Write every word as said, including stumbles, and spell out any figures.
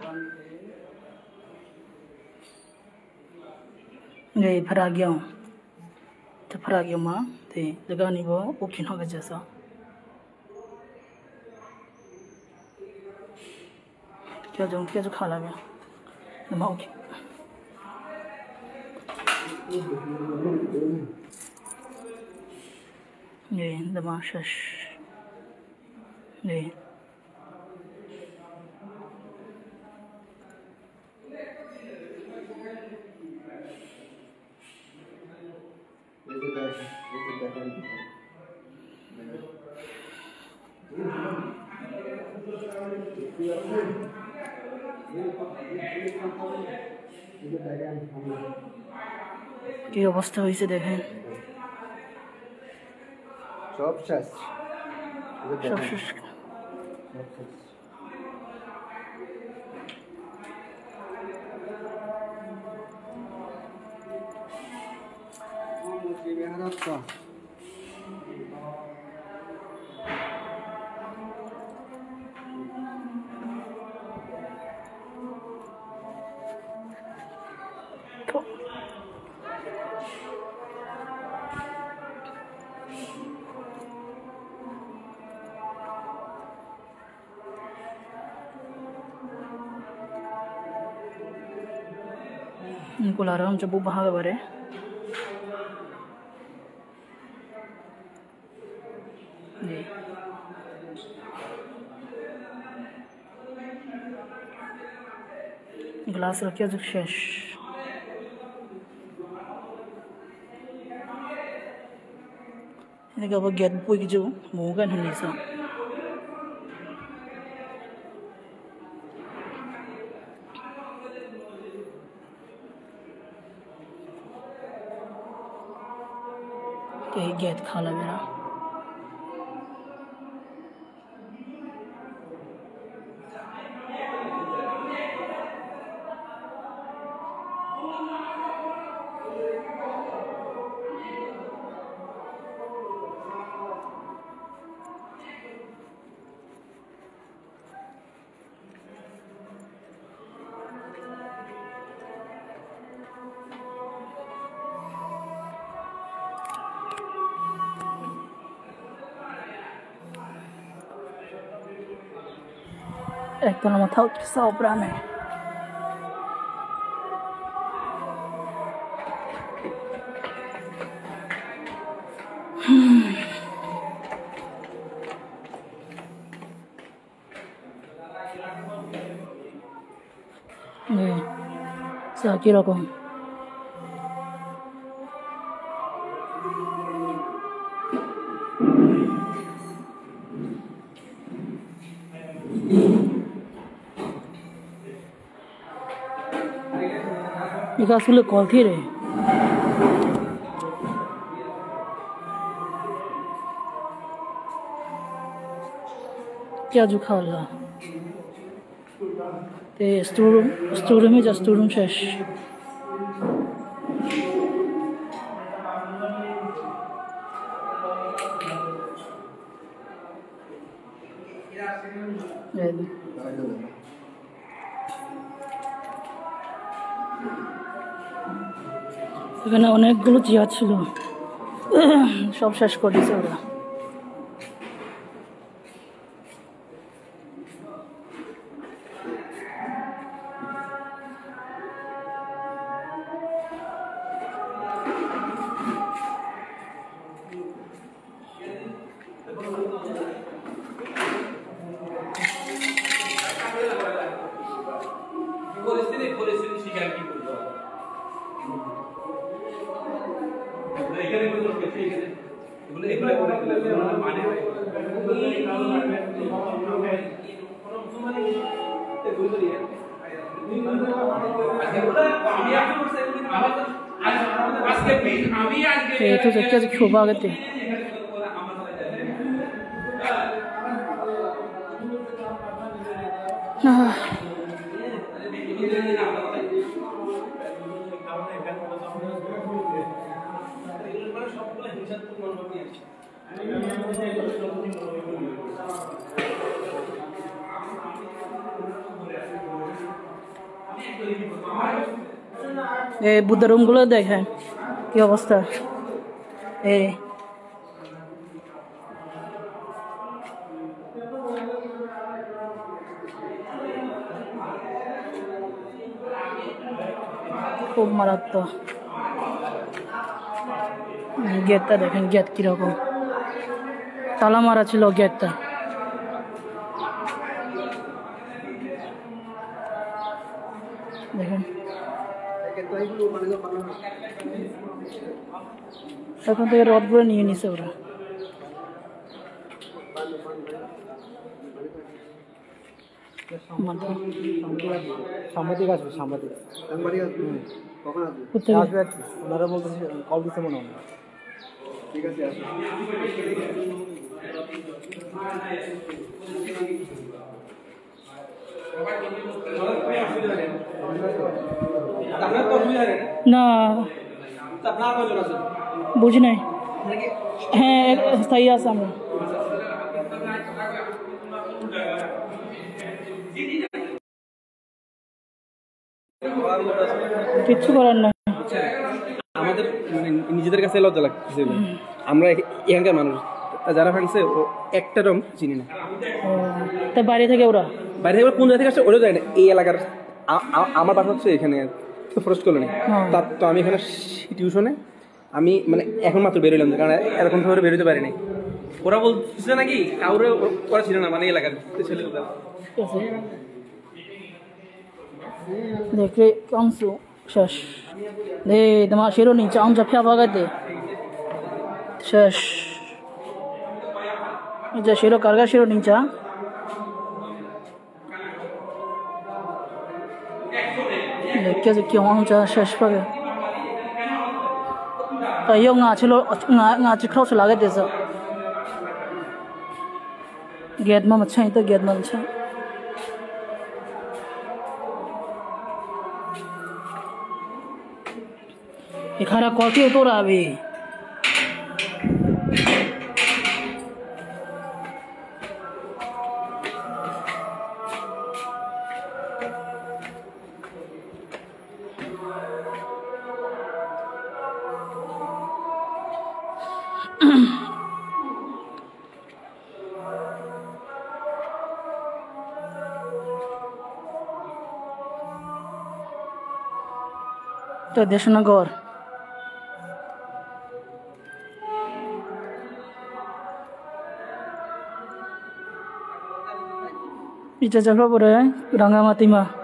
Ngay Paragyong. The Paragyoma, the Ganivo, Okinoga Jessa. Jajong Kazu Kalabia. The Moki. Nay, the Marshash. Nay. কি অবস্থা হয়েছে দেখেন সব শেষ সব শেষ Kularam coba bahag bare. Nih. Gelas रखिए जो शेष. Ini kalau get puig jo, mungkin ini sah. Get khala mera Ecco la matau sopra me. 네, 싹이라고. 이거 술을 걸기래. क्या जो खाला ते स्टोर स्टोर में जा स्टोर में शेष এখানে অনেকগুলো চেয়ার ছিল সব শেষ করে দিয়েছে ওরা तो जब क्या क्यों भागते এই বুদ্ধ রুমগুলো দেখেন কি অবস্থা। এই খুব মারাত্মক। গেটটা দেখেন, গেট কিরকম তালা মারা ছিল গেটটা। দেখেন এখন থেকে রডগুলো নিয়ে নিছে ওরা। সাংবাদিক আসবে, সাংবাদিক ওনারা বলতেছে কল দিতে মনে হয়। ঠিক আছে না বুঝি নাই। হ্যাঁ স্থায়ী আছে আমরা। কিচ্ছু করার না, আমাদের নিজেদের কাছে লজ্জা লাগতেছে। আমরা এখানকার মানুষ যারা ভাঙছে একটা রং চিনি না। তা বাইরে থেকে ওরা বাইরে থেকে কোন জায়গা থেকে আসছে ওটাও যায় না। এই এলাকার আমার বাসা হচ্ছে এখানে ফরেস্ট কলোনি। তার তো আমি এখানে টিউশনে আমি মানে এখন মাত্র বেরোলাম, কারণ এরকম ধরে বেরোতে পারিনি। ওরা বলছে নাকি কাউরে ওরা ছিল না, মানে এলাকার ছেলে দেখলে অংশ শেষ। 네, তোমার শিরোনি চাউন চাপিয়া ভাগাতে শেষ। যে শিরো কারগা শিরোনি চা লেখকে যে কেমন চা শেষ পাবে। তাইও ngা ছিল ngা ngা চিখাও ছিল লাগে দেছে গেট মা মছাই তো গেট মা মছাই এখারা কলকে তো রাবে। তো দেশনগর Ica cakap apa ya? Rangga mati mah.